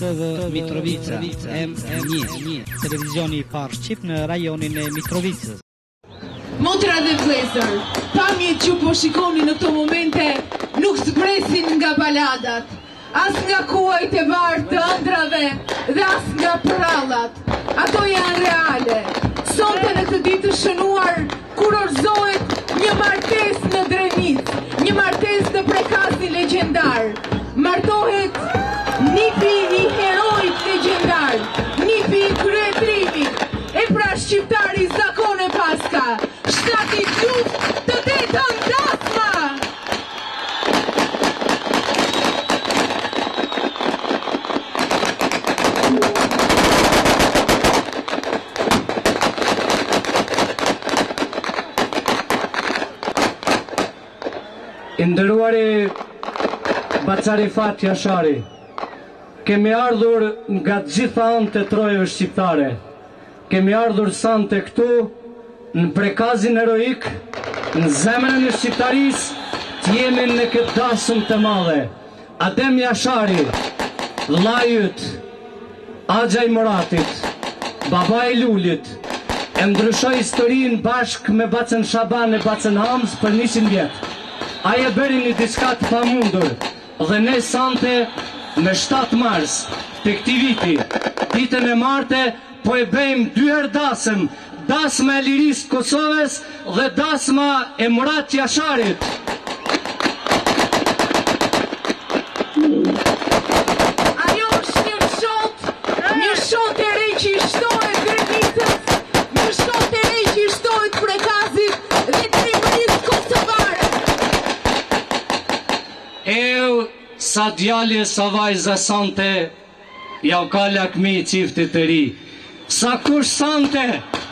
TV Mitrovica, M1, televizioni I parë shqip në rajonin e Mitrovicës. Motra dhe vëllezër, pamjet që po shikoni në këto momente nuk zbresin nga baladat, as nga kuajt e bardhë të ëndrave dhe as nga prallat. Ato janë reale. Sonte në të ditë të shënuar kurorzohet një martesë në Drenicë, një martesë në Prekazin legjendar. Martohet nipi I heroit legjendar, nipi I kryetrimit, e pra shqiptari Zakone Paska, shtati luftë të Tetën Dasma. Nderuari Bacarifat Jashari, kemi ardhur nga gjitha anët e trojës shqiptare. Kemi ardhur sante këtu në Prekazin heroik, në zemrën e shqiptarisë, të jemi në këtë dasëm të madhe. Adem Jashari, vllai yt, Axha I Muratit, baba I Lulit, e ndryshoi historinë bashkë me Bacën Shaban e Bacën Hamz për 100 vjet. Ai e bëri një diçka të pamundur dhe ne sante me 7 mars të këtij viti, ditën e martë, po e bëjmë 2 herë dasëm, dasma e lirisë të Kosovës dhe dasma e Murat Jasharit. Ajo është një shot e re që I shtohet Drenicës, një shot e re që I shtohet Prekazit dhe trimërisë kosovare. Sa djalje sa vajza sante, ja u ka lakmi I çiftit të ri. Sa kush sante?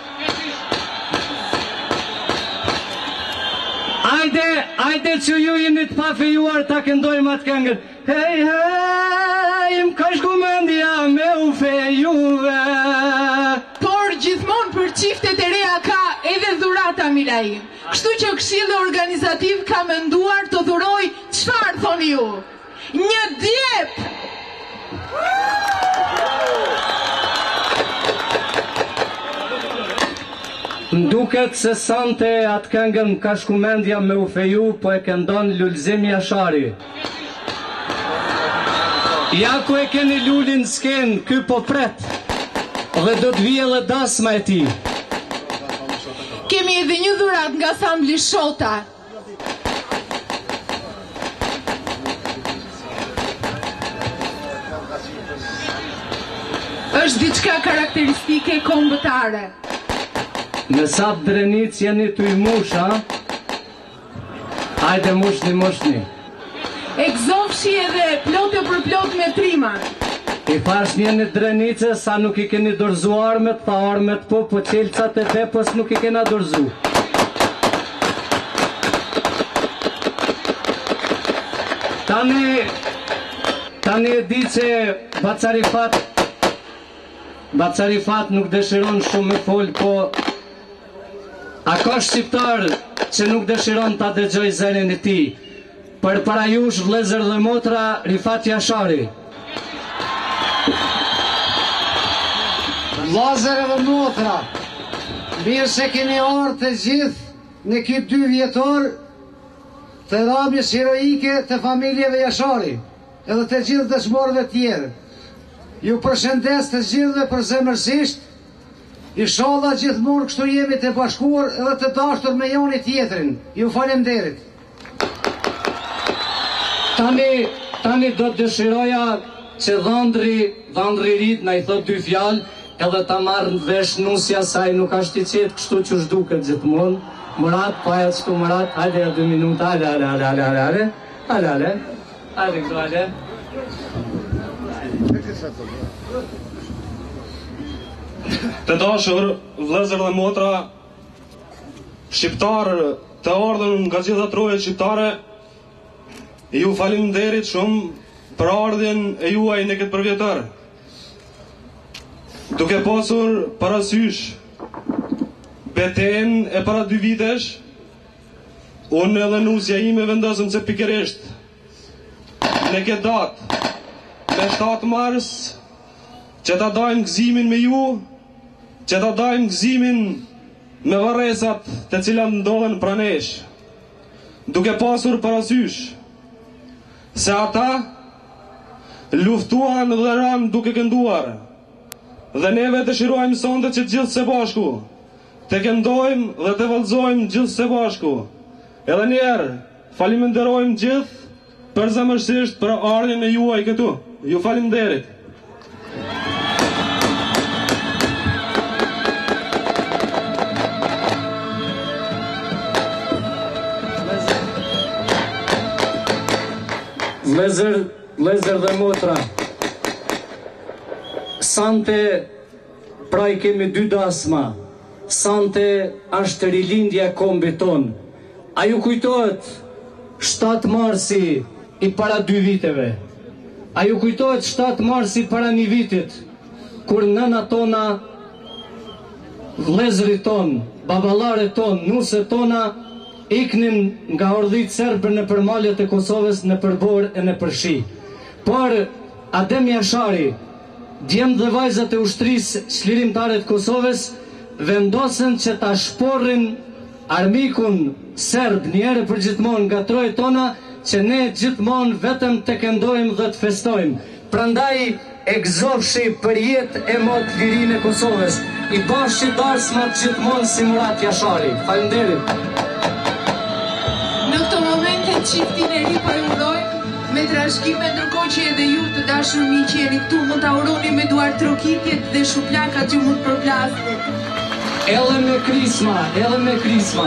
Ajde që ju jeni të pafejuar ta këndojmë atë këngën. Hej, hej, më ka shku mendja me u fejuve. Por gjithmonë për çiftet e reja ka edhe dhurata Milaim. Kështu që Këshilli Organizativ ka menduar të dhuroj çfarë thoni ju? Një djep! Nduket se sante atë këngën ka shku mendja me u feju, po e këndon Lulzim Jashari. Ja ku e keni Lulin s'ken, ky po pret, dhe do të vijë edhe dasma e tij. Kemi edhe një dhurat nga Ansambli Shota. Është diçka karakteristike kombëtare. Në sap Drenic jeni tu I mush, ha? Hajde mushni. Egzofshi edhe plotë për plot me trima. I fash një në Drenicë sa nuk I keni dorzu armet, pa armet po qelcat e tepës nuk I kena dorzu. Tani e di që Bacarifat nuk dëshiron shumë me fol, po a ka shqiptar që nuk dëshiron ta dëgjoj zërin e tij? Për para jush vëllezër dhe motra, Rifat Jashari. Vëllezër dhe motra, mirë se keni ardhur të gjithë në këtë 2 vjetor të rrabjes heroike të familjeve Jashari, edhe të gjithë dëshmorëve tjerë. Ju përshëndes të gjithëve përzemërsisht, inshallah gjithmonë kështu jemi të bashkuar edhe të dashur me njëri tjetrin. Ju falenderit. Tani do të dëshiroja që Dhëndri Rit na I thot 2 fjalë, edhe ta marrë në vesh nusja saj nuk ashtë I qetë kështu që shduket gjithmonë. Murat, paja qëtu Murat, hajde 2 minuta, hajde këtu, hajde. Të dashur vëllezër dhe motra, shqiptarë të ardhur nga gjitha trojët shqiptare, ju faleminderit shumë për ardhjen e juaj në këtë përvjetër. Duke pasur parasysh betejën e para 2 vitesh, unë edhe nusja ime vendosëm se pikërisht në këtë datë edhe 7 mars që ta dajmë gëzimin me ju, që ta dajmë gëzimin me varresat të cilat ndodhen pranesh, duke pasur parasysh se ata luftuan dhe ranë duke kënduar, dhe neve dëshirojmë sonte që gjithë së bashku të këndojmë dhe të vallëzojmë gjithë së bashku. Edhe njerë faliminderojmë gjithë përzemërsisht për ardhjen e juaj këtu. Ju faleminderit. Vëllezër dhe motra, sante pra i kemi 2 dasma, sante është rilindja e kombit ton. A ju kujtohet 7 marsi i para 2 viteve? A ju kujtohet 7 marsi para 1 vitit, kur nëna tona, vëllezërit ton, baballaret ton, nuset tona, iknin nga ordhit serbe në përmaljet e Kosovës, në përbor e në përshi. Por Adem Jashari, djemë dhe vajzat e ushtrisë çlirimtare të Kosovës, vendosen që ta shporrin armikun serb njëherë për gjithmonë nga trojet tona, që ne gjithmonë vetëm të këndojmë dhe të festojmë. Prandaj e gëzofshi për jetë e mot lirinë e Kosovës, i bashkë darsmat gjithmonë si Murat Jashari. Faleminderit. Në këto momente çiftin e ri po e urojmë me trashëgime, ndërkohë që edhe ju të dashur miq që jeni këtu mund ta uroni me duar trokitjet dhe shuplakat që mund përplasni. Edhe me krisma, edhe me krisma.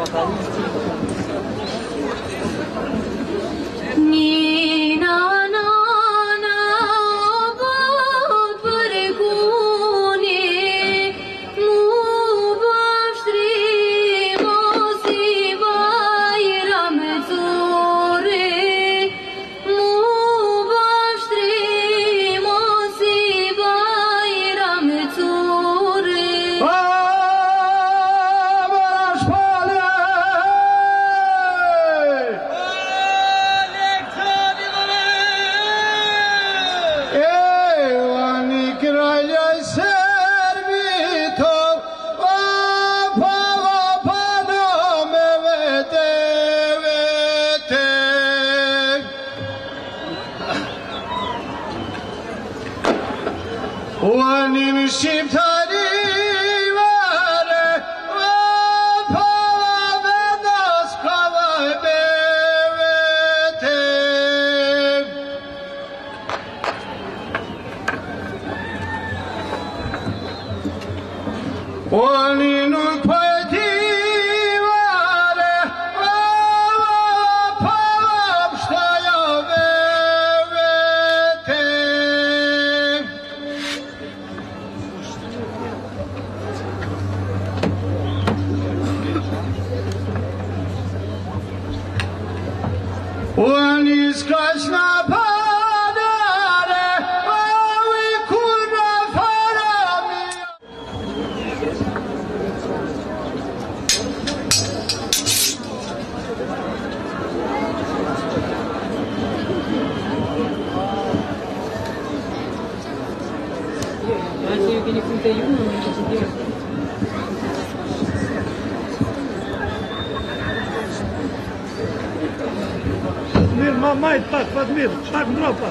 Mai tak, Vladimir, tak dropa.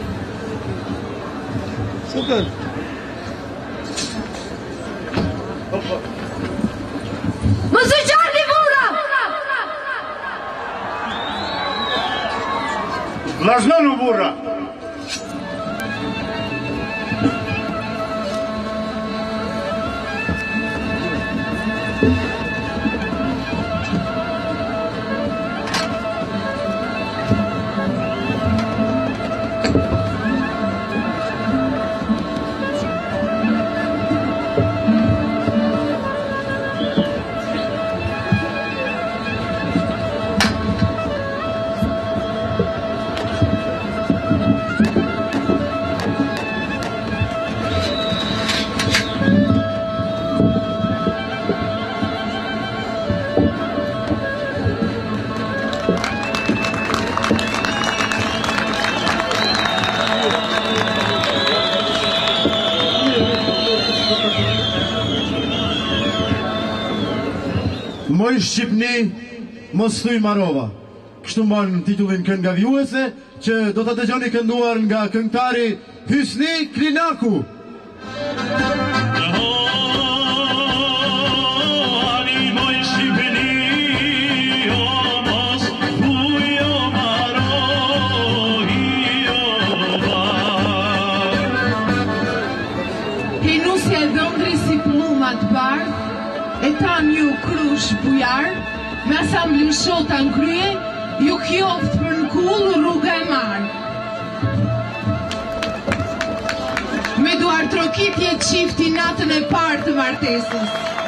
Super. Muzyczarny Wóra! Laznanu Wóra. Moj Shqipni, mos thuj Marova. Kështu marrën titullin këngëvjuese, që do ta dëgjoni kënduar nga këngëtari Hysni Klinaku. Hinusja e dhëndri si plumat bardh, e tan ju krush bujar, me asamblin shota në krye, ju kjoft për në kull rruga e marë. Me duar trokitje qifti natën e partë të martesës.